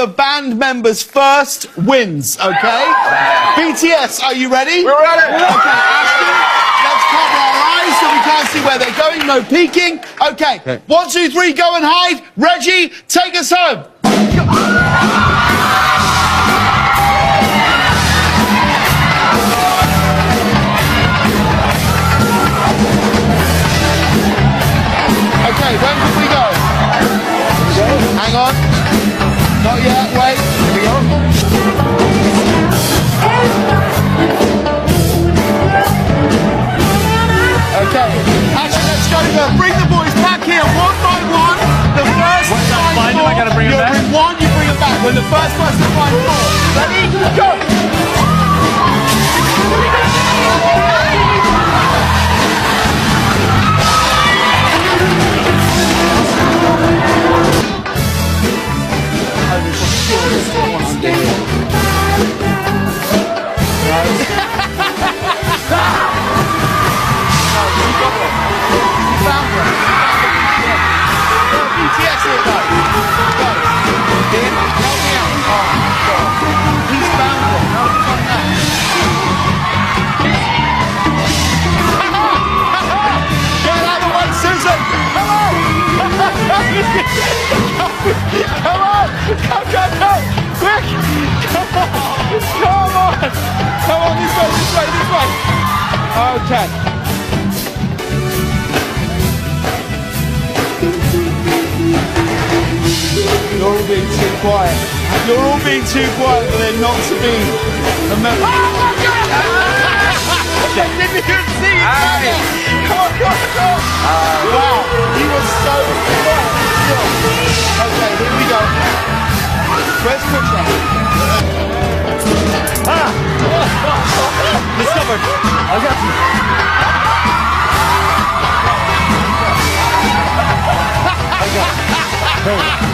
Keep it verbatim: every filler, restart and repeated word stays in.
whichever band member's first wins, okay? B T S, are you ready? We're ready. Okay, Ashton, let's cover our eyes so we can't see where they're going. No peeking. Okay, Okay. one, two, three, go and hide. Reggie, take us home. Okay, when can we go? Hang on. Not yet, wait. Here we go. Okay. Actually, let's go. Uh, bring the boys back here one by one. The first to find find them, four, I gotta bring them you'll back? bring one, you bring them back. When the first person to find four. Ready? Go! Come on! Come, come, come! Quick! Come on! Come on! Come on, this way, this way, this way! Okay. You're all being too quiet. You're all being too quiet for there not to be a member. Oh my God! I didn't even see it coming! Come on, come on, come on! Wow, he was so quiet. Okay, here we go. Where's Quickshot? Ah! Discovered. I got you. I got you. Hey.